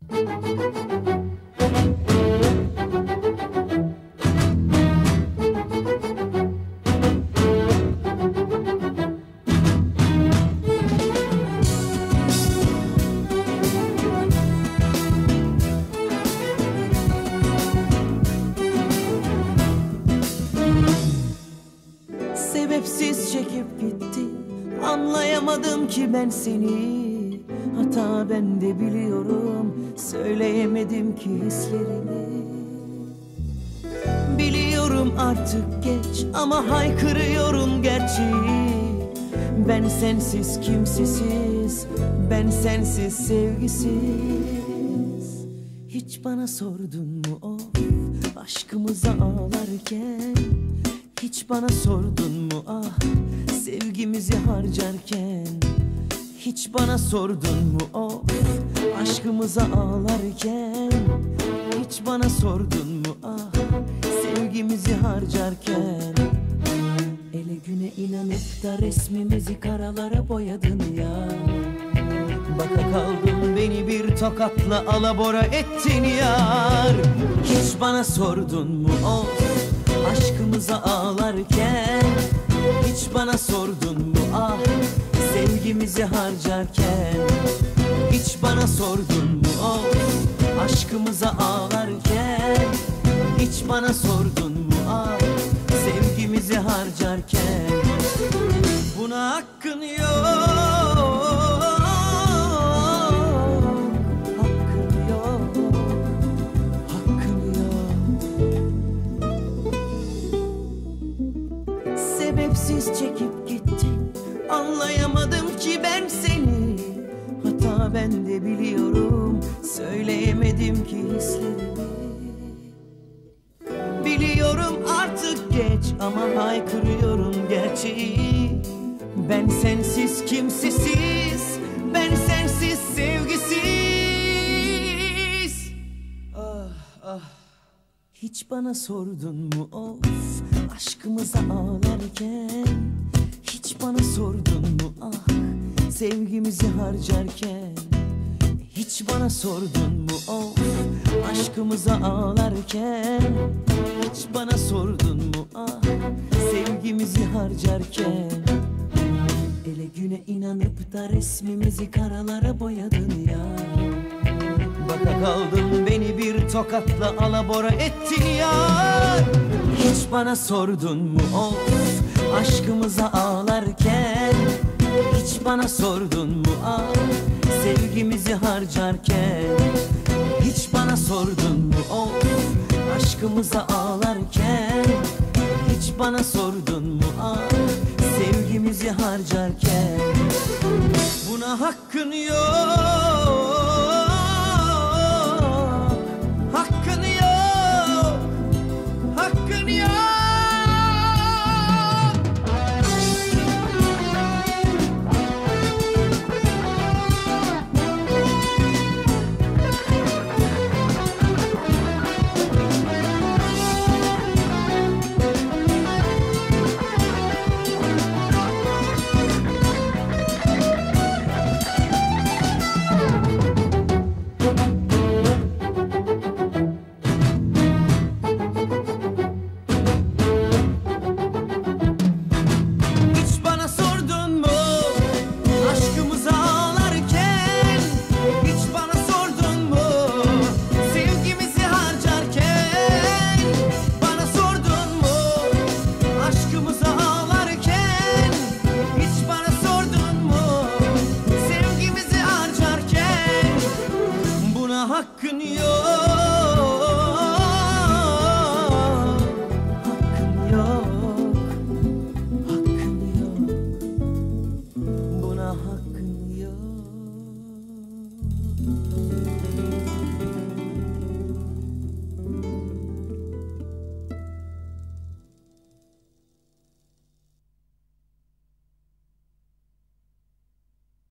Sebepsiz çekip gittin, anlayamadım ki ben seni. Hata bende biliyorum, söyleyemedim ki hislerimi. Biliyorum artık geç ama haykırıyorum gerçeği. Ben sensiz kimsesiz, ben sensiz sevgisiz. Hiç bana sordun mu of, aşkımıza ağlarken? Hiç bana sordun mu ah, sevgimizi harcarken? Hiç bana sordun mu of, aşkımıza ağlarken? Hiç bana sordun mu ah, sevgimizi harcarken? Ele güne inanıp da resmimizi karalara boyadın ya. Baka kaldım beni bir tokatla alabora ettin yar. Hiç bana sordun mu of, aşkımıza ağlarken? Hiç bana sordun mu ah, sevgimizi harcarken? Hiç bana sordun mu of, aşkımıza ağlarken? Hiç bana sordun mu ah, sevgimizi harcarken? Buna hakkın yok, hakkın yok, hakkın yok. Sebepsiz çekip gittin, anlayamadım ki ben seni. Hata bende biliyorum, söyleyemedim ki hislerimi. Biliyorum artık geç ama haykırıyorum gerçeği. Ben sensiz kimsesiz, ben sensiz sevgisiz. Ah ah. Hiç bana sordun mu of, aşkımıza ağlarken? Hiç bana sordun mu ah, sevgimizi harcarken? Hiç bana sordun mu of, aşkımıza ağlarken? Hiç bana sordun mu ah, sevgimizi harcarken? Ele güne inanıp da resmimizi karalara boyadın ya. Baka kaldım beni bir tokatla alabora ettin yar. Hiç bana sordun mu of, aşkımıza ağlarken? Hiç bana sordun mu ah, sevgimizi harcarken? Hiç bana sordun mu of, aşkımıza ağlarken? Hiç bana sordun mu ah, sevgimizi harcarken? Buna hakkın yok,